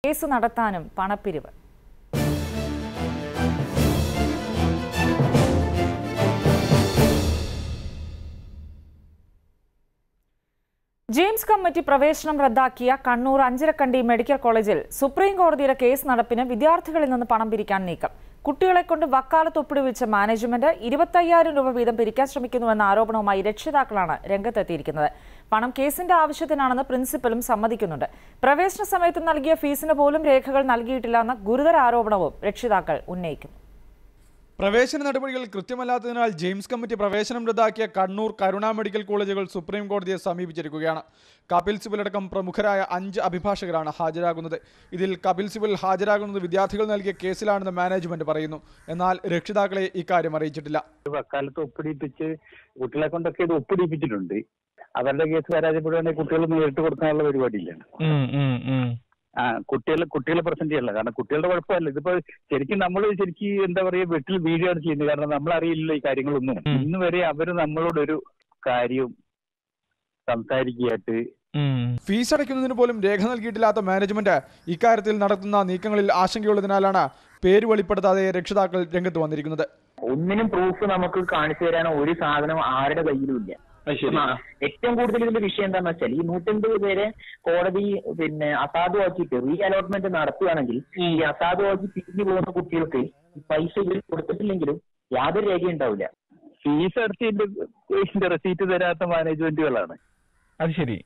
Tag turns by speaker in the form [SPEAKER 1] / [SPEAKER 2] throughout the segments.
[SPEAKER 1] Case നടത്താനും പണപ്പിരിവ്. James committee പ്രവേശനം റദ്ദാക്കിയ കണ്ണൂർ അഞ്ചരക്കണ്ടി മെഡിക്കൽ കോളേജിൽ സുപ്രീം കോടതിയുടെ കേസ് നടപ്പിന് വിദ്യാർത്ഥികളിൽ നിന്ന് പണം പിരിക്കാൻ നീക്കം. കുട്ടികളെ കൊണ്ട് വക്കാലത്ത് ഒപ്പിടുവിച്ച മാനേജ്മെന്റ് 25,000 രൂപ വീതം പിരിക്കാൻ ശ്രമിക്കുന്നുവെന്ന ആരോപണവുമായി രക്ഷിതാക്കളാണ് രംഗത്തെത്തിയിരിക്കുന്നത്. പണം കേസിന്റെ ആവശ്യത്തിനാണെന്ന് പ്രിൻസിപ്പലും സമ്മതിക്കുന്നുണ്ട്. പ്രവേശന സമയത്ത് നൽകിയ ഫീസിന് പോലും രേഖകൾ നൽകിയിട്ടില്ലെന്ന ഗുരുതര ആരോപണവും രക്ഷിതാക്കൾ ഉന്നയിക്കുന്നു.
[SPEAKER 2] പ്രവേശന നടപടികൾ കൃത്യമല്ലാത്തതിനാൽ ജെയിംസ് കമ്മിറ്റി പ്രവേശനം റദ്ദാക്കിയ കണ്ണൂർ കരുണ മെഡിക്കൽ കോളേജുകൾ സുപ്രീം കോടതിയെ സമീപിച്ചിരിക്കുകയാണ്. കപിൽ സിബലടക്കം പ്രമുഖരായ 5 അഭിഭാഷകരാണ് ഹാജരാകുന്നത്. ഇതിൽ കപിൽ സിബൽ ഹാജരാകുന്നത് വിദ്യാർത്ഥികൾ നൽകിയ കേസിലാണെന്ന് മാനേജ്മെന്റ് പറയുന്നു. എന്നാൽ രക്ഷിതാക്കളെ ഇക്കാര്യം അറിയിച്ചിട്ടില്ല.
[SPEAKER 3] വക്കാലത്ത് ഒപ്പിടിപ്പിച്ച് കുട്ടികളെ കൊണ്ടൊക്കെ ഇത് ഒപ്പിടിപ്പിച്ചിട്ടുണ്ട്. അവരുടെ കേസ് പരാജയപ്പെടുകയാണെങ്കിൽ കുട്ടികൾ നേരിട്ട് കൊടുക്കാനുള്ള പരിപാടിയില്ല. കുട്ടികളെ പ്രസന്റ് ചെയ്യല്ല. കാരണം കുട്ടികളുടെ കുഴപ്പമല്ല. ഇതിപ്പോ ശരിക്കും എന്താ പറയുക, വീട്ടിൽ വീഡിയോ ആണ് ചെയ്യുന്നത്. കാരണം നമ്മളറിയില്ലല്ലോ ഈ കാര്യങ്ങളൊന്നും. ഇന്ന് വരെ അവര് നമ്മളോടൊരു കാര്യവും സംസാരിക്കുകയായിട്ട്.
[SPEAKER 2] ഫീസ് അടയ്ക്കുന്നതിന് പോലും രേഖ നൽകിയിട്ടില്ലാത്ത മാനേജ്മെന്റ് ഇക്കാര്യത്തിൽ നടത്തുന്ന നീക്കങ്ങളിൽ ആശങ്കയുള്ളതിനാലാണ് പേര് വെളിപ്പെടുത്താതെ രക്ഷിതാക്കൾ രംഗത്ത് വന്നിരിക്കുന്നത്.
[SPEAKER 4] ഒന്നിനും പ്രൂഫ് നമുക്ക് കാണിച്ചു തരാനോ ഒരു സാധനം ആരുടെ കയ്യിലും ഇല്ല. ഏറ്റവും കൂടുതൽ ഇതിന്റെ വിഷയം എന്താണെന്ന് വെച്ചാൽ ഈ 150 പേരെ കോടതി അസാധുവാക്കിയിട്ട് റീ അലോട്ട്മെന്റ് നടത്തുകയാണെങ്കിൽ ഈ അസാധുവാക്കി പിരിഞ്ഞു പോകുന്ന കുട്ടികൾക്ക് പൈസ ഇവർ കൊടുത്തിട്ടില്ലെങ്കിലും യാതൊരു രേഖയും ഉണ്ടാവില്ല.
[SPEAKER 3] ഫീസ് അടച്ചതിന്റെ റെസീറ്റ് തരാത്ത മാനേജ്മെന്റുകളാണ്.
[SPEAKER 2] അത് ശരി.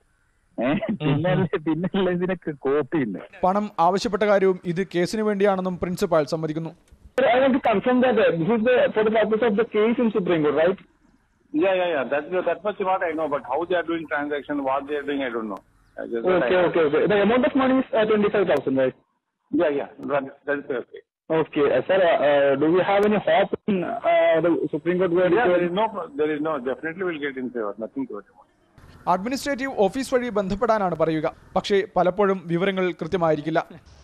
[SPEAKER 3] പിന്നെ ഇതിനൊക്കെ കോപ്പി ഉണ്ട്.
[SPEAKER 2] പണം ആവശ്യപ്പെട്ട കാര്യവും ഇത് കേസിന് വേണ്ടിയാണെന്നും പ്രിൻസിപ്പാൾ സമ്മതിക്കുന്നു.
[SPEAKER 5] Yeah. That much what I know, but how they are doing transaction, what they are doing, I don't know.
[SPEAKER 4] Okay. The amount of money is 25,000, right?
[SPEAKER 5] Yeah. That is okay.
[SPEAKER 4] Okay, sir. Do we have any hope in the Supreme Court?
[SPEAKER 5] Yeah, there is no. Definitely will get in favor. Nothing to worry about.
[SPEAKER 2] Administrative office വഴി ബന്ധപ്പെടാനാണ് പറയുക. പക്ഷേ പലപ്പോഴും വിവരങ്ങൾ കൃത്യമായിരിക്കില്ല.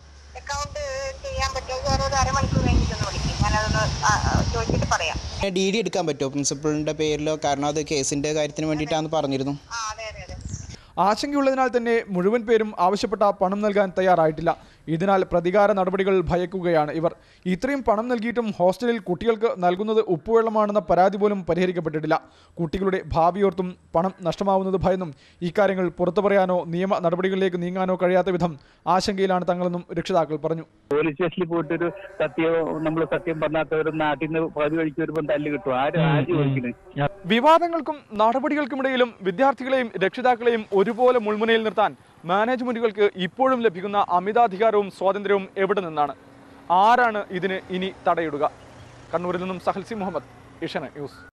[SPEAKER 6] DD എടുക്കാൻ പറ്റുമോ പ്രിൻസിപ്പളിന്റെ പേരിലോ? കാരണം അത് കേസിന്റെ കാര്യത്തിന് വേണ്ടിയിട്ടാണെന്ന് പറഞ്ഞിരുന്നു.
[SPEAKER 2] ആശങ്കയുള്ളതിനാൽ തന്നെ മുഴുവൻ പേരും ആവശ്യപ്പെട്ട പണം നൽകാൻ തയ്യാറായിട്ടില്ല. ഇതിനാൽ പ്രതികാര നടപടികൾ ഭയക്കുകയാണ് ഇവർ. ഇത്രയും പണം നൽകിയിട്ടും ഹോസ്റ്റലിൽ കുട്ടികൾക്ക് നൽകുന്നത് ഉപ്പുവെള്ളമാണെന്ന പരാതി പോലും പരിഹരിക്കപ്പെട്ടിട്ടില്ല. കുട്ടികളുടെ ഭാവിയോർത്തും പണം നഷ്ടമാവുന്നത് ഭയന്നും ഇക്കാര്യങ്ങൾ പുറത്തു പറയാനോ നിയമ നടപടികളിലേക്ക് നീങ്ങാനോ കഴിയാത്ത വിധം ആശങ്കയിലാണ് തങ്ങളെന്നും രക്ഷിതാക്കൾ പറഞ്ഞു.
[SPEAKER 3] പോലീസ് സ്റ്റേഷനിൽ പോയിട്ടൊരു സത്യം പറഞ്ഞാത്തവർ നാട്ടിൽ നിന്ന് പകുതി വഴിക്ക് വരുമ്പോൾ തല്ല് കിട്ടും.
[SPEAKER 2] വിവാദങ്ങൾക്കും നടപടികൾക്കുമിടയിലും വിദ്യാർത്ഥികളെയും രക്ഷിതാക്കളെയും ഒരുപോലെ മുൾമുനയിൽ നിർത്താൻ മാനേജ്മെന്റുകൾക്ക് ഇപ്പോഴും ലഭിക്കുന്ന അമിതാധികാരവും സ്വാതന്ത്ര്യവും എവിടെ നിന്നാണ്? ആരാണ് ഇതിന് ഇനി തടയിടുക? കണ്ണൂരിൽ നിന്നും സഹൽസി മുഹമ്മദ്, ഏഷ്യാനെറ്റ് ന്യൂസ്.